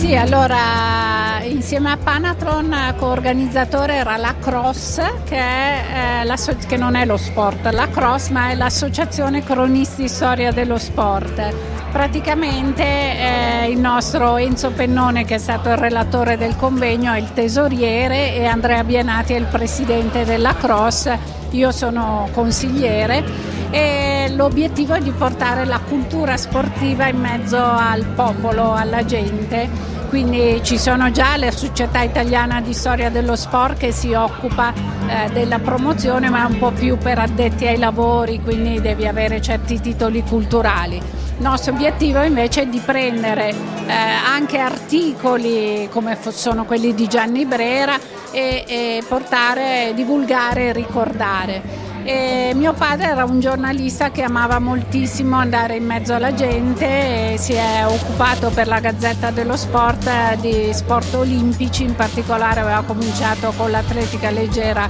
Sì, allora insieme a Panathlon coorganizzatore era la CROSS, che non è lo sport, la CROSS, ma è l'Associazione Cronisti Storia dello Sport. Praticamente il nostro Enzo Pennone, che è stato il relatore del convegno, è il tesoriere, e Andrea Bienati è il presidente della CROSS. Io sono consigliere e l'obiettivo è di portare la cultura sportiva in mezzo al popolo, alla gente. Quindi ci sono già la Società Italiana di Storia dello Sport che si occupa della promozione, ma è un po' più per addetti ai lavori, quindi devi avere certi titoli culturali. Il nostro obiettivo invece è di prendere anche articoli come sono quelli di Gianni Brera e portare, divulgare e ricordare. E mio padre era un giornalista che amava moltissimo andare in mezzo alla gente e si è occupato per la Gazzetta dello Sport di sport olimpici, in particolare aveva cominciato con l'atletica leggera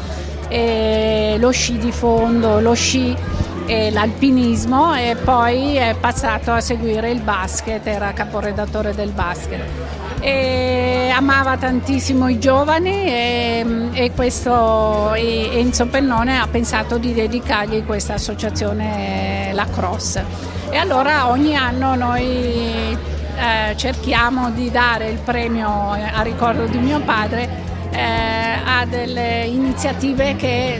e lo sci di fondo, lo sci e l'alpinismo, e poi è passato a seguire il basket, era caporedattore del basket. E amava tantissimo i giovani e Enzo Pennone ha pensato di dedicargli questa associazione, la CROSS, e allora ogni anno noi cerchiamo di dare il premio a ricordo di mio padre a delle iniziative che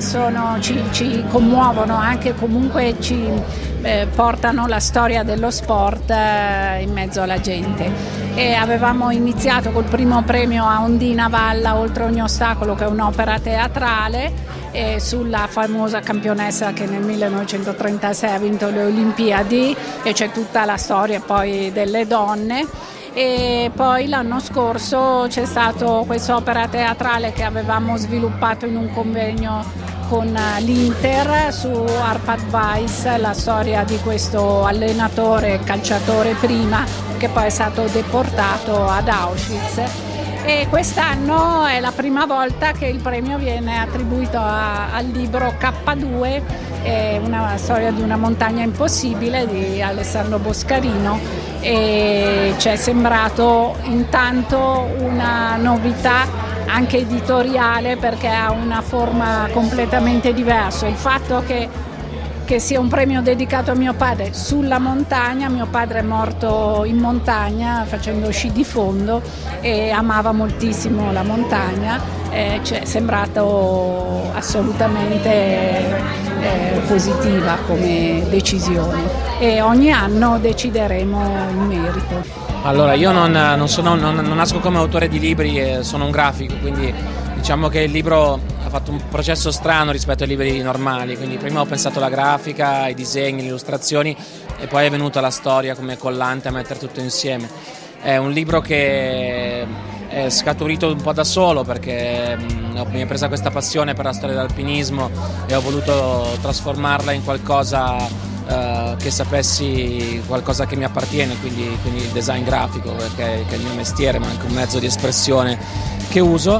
ci commuovono, anche comunque ci portano la storia dello sport in mezzo alla gente. E avevamo iniziato col primo premio a Ondina Valla, Oltre ogni ostacolo, che è un'opera teatrale sulla famosa campionessa che nel 1936 ha vinto le Olimpiadi, e c'è tutta la storia poi delle donne. E poi l'anno scorso c'è stata quest'opera teatrale che avevamo sviluppato in un convegno con l'Inter su Arpad Weiss, la storia di questo allenatore, calciatore prima, che poi è stato deportato ad Auschwitz. E quest'anno è la prima volta che il premio viene attribuito al libro K2, una storia di una montagna impossibile di Alessandro Boscarino, e ci è sembrato intanto una novità anche editoriale, perché ha una forma completamente diversa. Il fatto che sia un premio dedicato a mio padre sulla montagna. Mio padre è morto in montagna facendo sci di fondo e amava moltissimo la montagna, ci è sembrato assolutamente positiva come decisione, e ogni anno decideremo in merito. Allora, io non nasco come autore di libri, sono un grafico, quindi diciamo che il libro ha fatto un processo strano rispetto ai libri normali, quindi prima ho pensato alla grafica, ai disegni, alle illustrazioni, e poi è venuta la storia come collante a mettere tutto insieme. È un libro che è scaturito un po' da solo, perché mi è presa questa passione per la storia dell'alpinismo e ho voluto trasformarla in qualcosa che sapessi, qualcosa che mi appartiene, quindi il design grafico, perché è il mio mestiere, ma anche un mezzo di espressione che uso.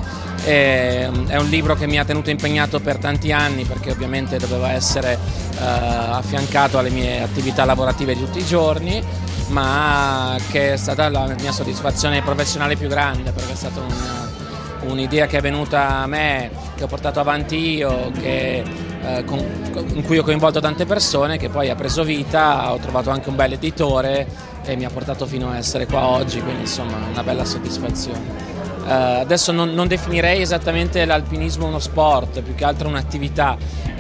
È un libro che mi ha tenuto impegnato per tanti anni, perché ovviamente doveva essere affiancato alle mie attività lavorative di tutti i giorni, ma che è stata la mia soddisfazione professionale più grande, perché è stata un'idea che è venuta a me, che ho portato avanti io, in cui ho coinvolto tante persone, che poi ha preso vita, ho trovato anche un bel editore e mi ha portato fino a essere qua oggi, quindi insomma una bella soddisfazione. Adesso non definirei esattamente l'alpinismo uno sport, più che altro un'attività,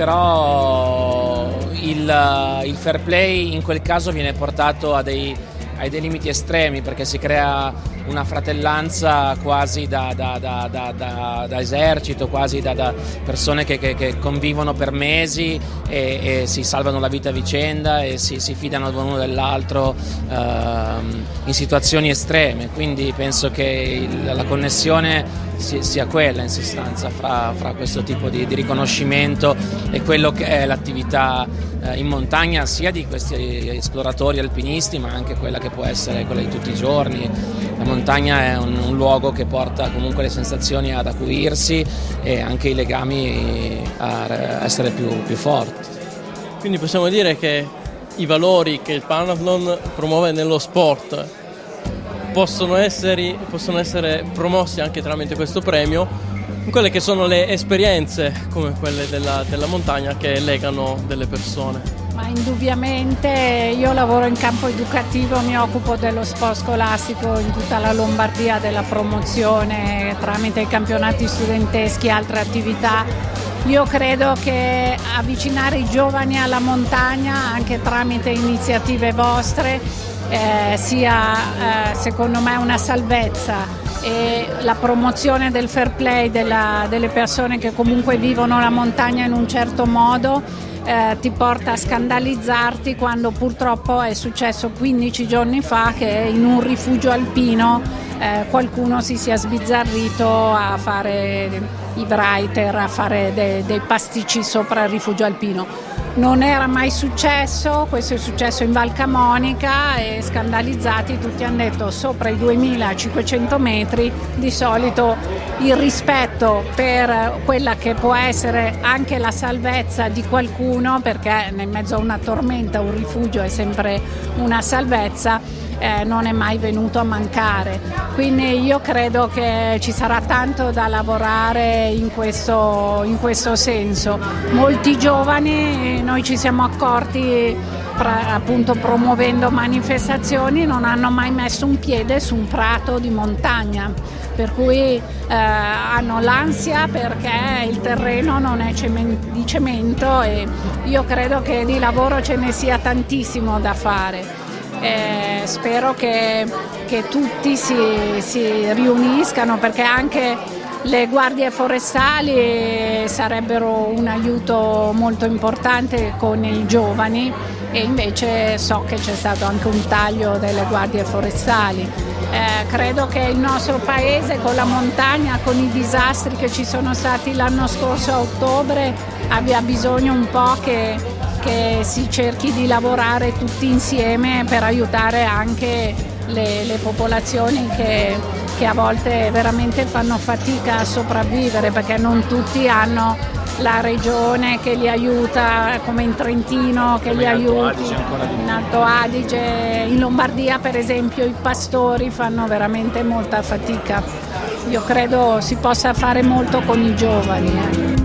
però il fair play in quel caso viene portato a dei limiti estremi, perché si crea una fratellanza quasi da esercito, quasi da persone che convivono per mesi e si salvano la vita a vicenda e si fidano l'uno dell'altro in situazioni estreme. Quindi penso che la connessione sia quella, in sostanza, fra questo tipo di riconoscimento e quello che è l'attività in montagna, sia di questi esploratori alpinisti, ma anche quella che può essere quella di tutti i giorni. La montagna è un luogo che porta comunque le sensazioni ad acuirsi e anche i legami a essere più forti. Quindi possiamo dire che i valori che il Panathlon promuove nello sport possono essere promossi anche tramite questo premio in quelle che sono le esperienze come quelle della montagna che legano delle persone. Ma indubbiamente io lavoro in campo educativo, mi occupo dello sport scolastico in tutta la Lombardia, della promozione tramite i campionati studenteschi e altre attività. Io credo che avvicinare i giovani alla montagna anche tramite iniziative vostre sia secondo me una salvezza, e la promozione del fair play delle persone che comunque vivono la montagna in un certo modo ti porta a scandalizzarti quando purtroppo è successo 15 giorni fa che in un rifugio alpino qualcuno si sia sbizzarrito a fare i writer, a fare dei pasticci sopra il rifugio alpino. Non era mai successo, questo è successo in Val Camonica e scandalizzati tutti hanno detto sopra i 2500 metri di solito il rispetto per quella che può essere anche la salvezza di qualcuno, perché nel mezzo a una tormenta un rifugio è sempre una salvezza, non è mai venuto a mancare. Quindi io credo che ci sarà tanto da lavorare in questo senso. Molti giovani, noi ci siamo accorti appunto promuovendo manifestazioni, non hanno mai messo un piede su un prato di montagna, per cui hanno l'ansia perché il terreno non è di cemento, e io credo che di lavoro ce ne sia tantissimo da fare. Spero che tutti si riuniscano, perché anche le guardie forestali sarebbero un aiuto molto importante con i giovani, e invece so che c'è stato anche un taglio delle guardie forestali. Credo che il nostro paese con la montagna, con i disastri che ci sono stati l'anno scorso a ottobre, abbia bisogno un po' che si cerchi di lavorare tutti insieme per aiutare anche le popolazioni che a volte veramente fanno fatica a sopravvivere, perché non tutti hanno la regione che li aiuta, come in Trentino che li aiuti, in Alto Adige, in Lombardia per esempio i pastori fanno veramente molta fatica. Io credo si possa fare molto con i giovani.